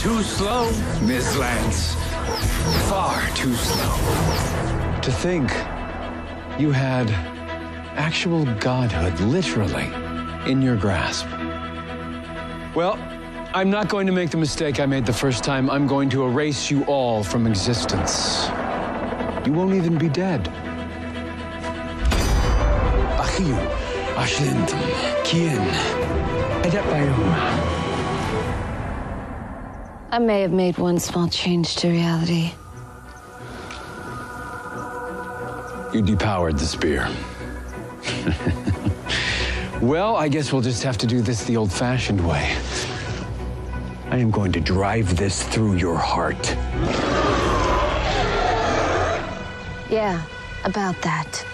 Too slow, Miss Lance. Far too slow. To think you had actual godhood, literally, in your grasp. Well, I'm not going to make the mistake I made the first time. I'm going to erase you all from existence. You won't even be dead. Achille, Ashlintum, Kien, Edepayum. I may have made one small change to reality. You depowered the spear. Well, I guess we'll just have to do this the old-fashioned way. I am going to drive this through your heart. Yeah, about that.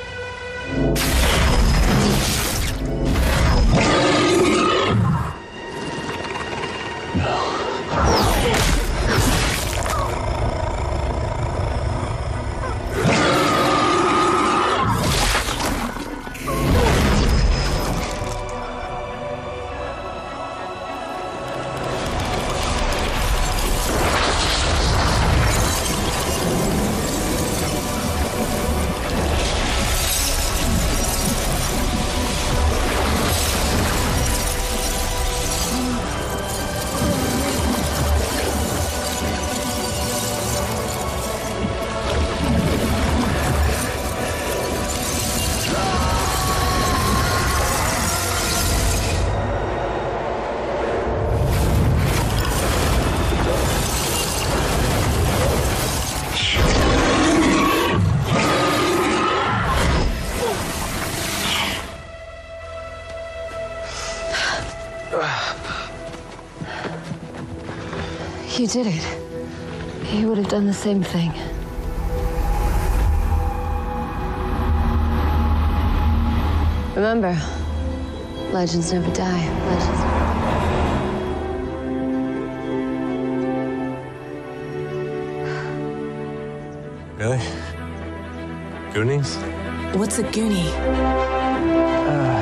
You did it. He would have done the same thing. Remember, legends never die. Legends Really? Goonies? What's a Goonie?